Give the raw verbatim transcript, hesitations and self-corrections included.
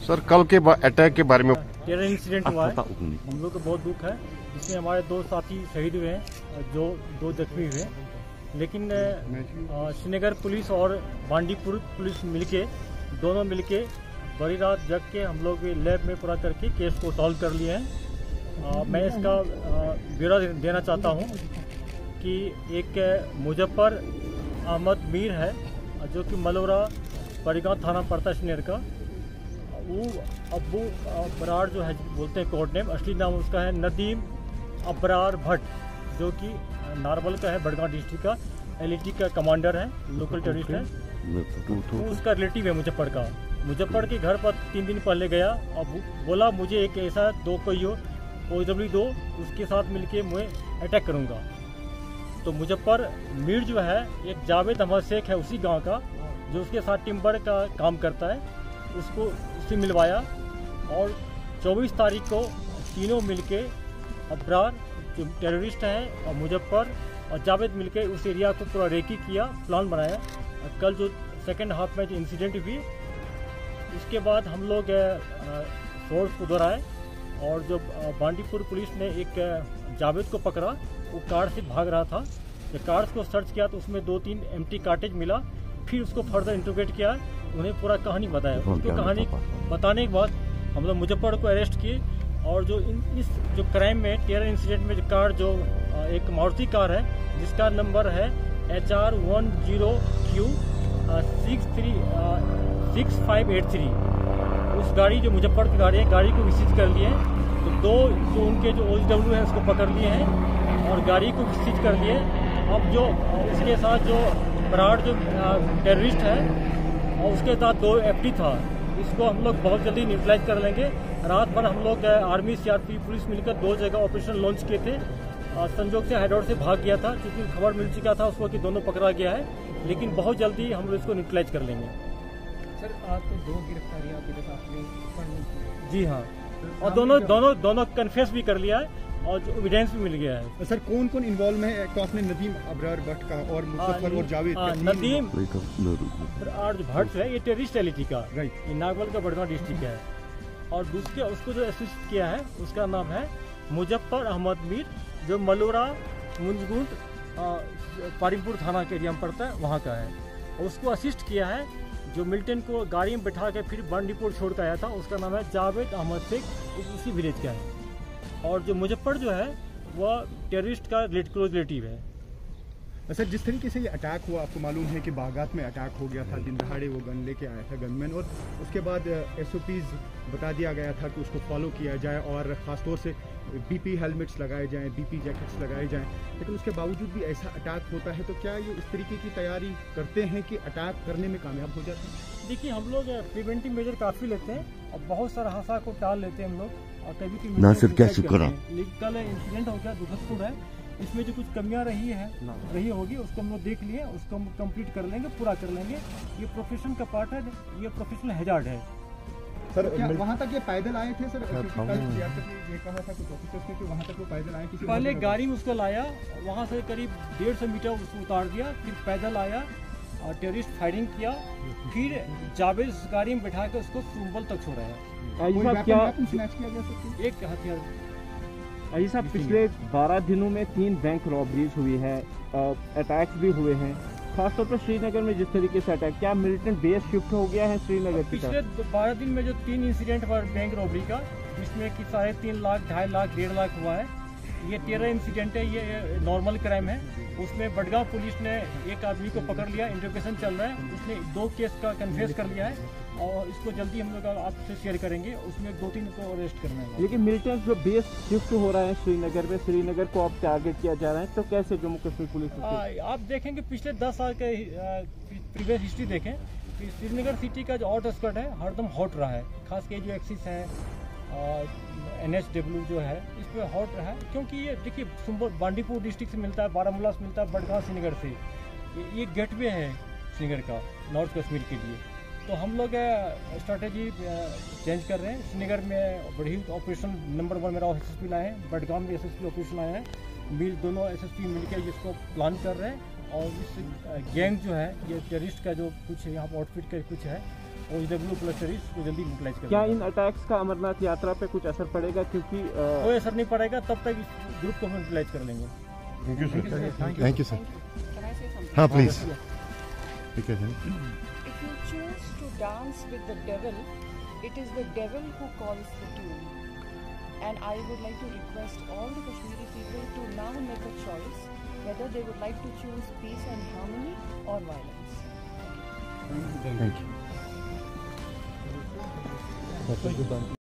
Sir कल के attack के बारे में टेरर इंसिडेंट हुआ है, हम लोग को बहुत दुख है। जिसमें हमारे दो साथी शहीद हुए हैं, जो दो जख्मी हुए हैं। लेकिन श्रीनगर पुलिस और बांडीपुर पुलिस मिलके दोनों मिलके बड़ी रात जग के हम लोग लैब में पूरा करके केस को सॉल्व कर लिए हैं। मैं इसका ब्यौरा देना चाहता हूं कि एक मुजफ्फर अहमद मीर है, जो कि मलौरा बड़ीगांव थाना पड़ता है श्रीनगर का। वो अब्बू अबरार जो है बोलते हैं कोड नेम, असली नाम उसका है नदीम अबरार भट्ट, जो कि नारवल का है, बड़गांव डिस्ट्रिक्ट का एलईटी का कमांडर है, लोकल टेररिस्ट है। वो उसका रिलेटिव है मुजफ्फर का। मुजफ्फर के घर पर तीन दिन पहले गया और बोला मुझे एक ऐसा दो कोई हो ओ डब्ल्यू दो, उसके साथ मिलके मैं अटैक करूँगा। तो मुजफ्फर मीर जो है एक जावेद अहमद शेख है उसी गाँव का, जो उसके साथ टिम्बर का काम करता है, उसको उससे मिलवाया। और चौबीस तारीख को तीनों मिलके अबरार जो टेररिस्ट हैं और मुजफ्फर और जावेद मिलके उस एरिया को पूरा रेकी किया, प्लान बनाया। और कल जो सेकंड हाफ में जो इंसिडेंट हुई, उसके बाद हम लोग फोर्स को दोहराए और जो बांडीपुर पुलिस ने एक जावेद को पकड़ा, वो कार से भाग रहा था। जब कार्स को सर्च किया तो उसमें दो तीन एम्प्टी कार्टेज मिला। फिर उसको फर्दर इंट्रोगेट किया, उन्हें पूरा कहानी बताया। उसको कहानी बताने के बाद हम लोग मुजफ्फर को अरेस्ट किए। और जो इन इस जो क्राइम में टेरर इंसिडेंट में जो कार जो एक मारुति कार है, जिसका नंबर है H R one zero Q six three six five eight three, उस गाड़ी जो मुजफ्फर की गाड़ी है, गाड़ी को विजिट कर लिए। तो दो जो उनके जो ओ डब्ल्यू है उसको पकड़ लिए हैं और गाड़ी को विजिट कर लिए। अब जो उसके साथ जो बराड़ जो टेररिस्ट है और उसके साथ दो एफडी था, इसको हम लोग बहुत जल्दी न्यूट्रलाइज कर लेंगे। रात भर हम लोग आर्मी सीआरपी पुलिस मिलकर दो जगह ऑपरेशन लॉन्च किए थे। संजोग से हैदौड़ से भाग गया था, क्योंकि खबर मिल चुका था उसको कि दोनों पकड़ा गया है। लेकिन बहुत जल्दी हम लोग इसको न्यूट्रलाइज कर लेंगे। सर आज तो दो गिरफ्तारियां अभी तक आपने? जी हाँ, और दोनों दोनों दोनों कन्फेस भी कर लिया है और जो एविडेंस भी मिल गया है। सर कौन कौन इन्वॉल्व है? तो आपने नदीम अबरार भट्ट का और मुजफ्फर और जावेद का। नदीम अबरार भट्ट है, ये टेररिस्ट एलिटी का, राइट, ये नागौर का बड़गांव डिस्ट्रिक्ट है। और दूसरे उसको जो असिस्ट किया है उसका नाम है मुजफ्फर अहमद मीर, जो मलौरा मुंजगुंड पारीमपुर थाना के एरिया में पड़ता है, वहाँ का है। और उसको असिस्ट किया है जो मिल्टन को गाड़ी में बैठा के फिर बांडीपुर छोड़ कर आया था, उसका नाम है जावेद अहमद शेख, उसी विलेज का है। और जो मुजफ्फर जो है वह टेररिस्ट का क्लोज रिलेटिव है। सर जिस तरीके से ये अटैक हुआ, आपको मालूम है कि बागात में अटैक हो गया था, दिन दहाड़े वो गन लेके आया था गनमैन, और उसके बाद एसओपीज बता दिया गया था कि उसको फॉलो किया जाए और ख़ासतौर से बीपी हेलमेट्स लगाए जाएं, बीपी जैकेट्स लगाए जाएं। लेकिन उसके बावजूद भी ऐसा अटैक होता है, तो क्या ये इस तरीके की तैयारी करते हैं कि अटैक करने में कामयाब हो जाते हैं? देखिए, हम लोग प्रिवेंटिव मेजर काफ़ी लेते हैं और बहुत सारा हादसा को टाल लेते हैं हम लोग, और कभी कभी ना सिर्फ क्या शुक्र है। लेकिन कल इंसिडेंट हो गया दुखदपूर्ण है, इसमें जो कुछ कमियां रही है रही होगी उसको हम लोग देख लिए, उसको हम कंप्लीट कर लेंगे, पूरा कर लेंगे। ये प्रोफेशन का पार्ट है, ये प्रोफेशनल हैजार्ड है। सर क्या वहाँ तक ये पैदल आए थे? सर कल ये कहा था कुछ ऑफिसर्स ने कि वहाँ तक वो पैदल आए। किसी पहले गाड़ी में उसको लाया, वहाँ से करीब डेढ़ सौ मीटर उसको उतार दिया, फिर पैदल आया और टेररिस्ट फायरिंग किया, फिर जावेद गाड़ी में बैठा कर उसको सुंबल तक छोड़ा है। क्या एक हथियार। अजी साहब, पिछले बारह दिनों में तीन बैंक रॉबरीज हुई है, अटैक्स भी हुए हैं, खासतौर पर श्रीनगर में जिस तरीके से अटैक, क्या मिलिटेंट बेस शिफ्ट हो गया है श्रीनगर की तरफ? पिछले बारह दिन में जो तीन इंसिडेंट हुआ बैंक रॉबरी का, जिसमें कि साढ़े तीन लाख ढाई लाख डेढ़ लाख हुआ है, ये टेरर इंसिडेंट है, ये नॉर्मल क्राइम है। उसमें बड़गांव पुलिस ने एक आदमी को पकड़ लिया, इंट्रोगेशन चल रहा है, उसने दो केस का कन्फेस कर लिया है और इसको जल्दी हम लोग आपसे शेयर करेंगे। उसमें दो तीन को अरेस्ट करना है। लेकिन मिलिटेंट जो बेस शिफ्ट हो रहा है श्रीनगर में, श्रीनगर को अब टारगेट किया जा रहा है, तो कैसे जम्मू कश्मीर पुलिस? आप देखेंगे पिछले दस साल के प्रीवियस हिस्ट्री देखें, श्रीनगर सिटी का जो आउट स्कर्ट है हरदम हॉट रहा है, खास के जो एक्सिस है एन एच डब्ल्यू जो है, इस पर हॉट रहा है। क्योंकि ये देखिए बांडीपुर डिस्ट्रिक्ट से मिलता है, बारामूला से मिलता है, बड़गांव श्रीनगर से, ये गेटवे है श्रीनगर का नॉर्थ कश्मीर के लिए। तो हम लोग स्ट्रैटेजी चेंज कर रहे हैं। श्रीनगर में बड़ी ऑपरेशन नंबर वन मेरा एस एस पी लाए हैं, बड़गांव में एस एस पी ऑपरेशन आए हैं, मिल दोनों एस एस पी मिलकर जिसको प्लान कर रहे हैं। और इस गैंग जो है, ये टेररिस्ट का जो कुछ यहाँ पर आउटफिट का कुछ है, ओ डब्ल्यू प्लस सीरीज को जल्दी यूटिलाइज कर क्या देंगे। इन अटैक्स का अमरनाथ यात्रा पे कुछ असर पड़ेगा, क्योंकि अ, कोई असर नहीं पड़ेगा, तब तक इस ग्रुप को हम यूटिलाइज कर लेंगे। Thank you sir thank you sir Can I say something? हाँ प्लीज ठीक है If you choose to dance with the devil, it is the devil who calls the tune. And I would like to request all the Kashmiri people to now make a choice whether they would like to choose peace and harmony or violence. Thank you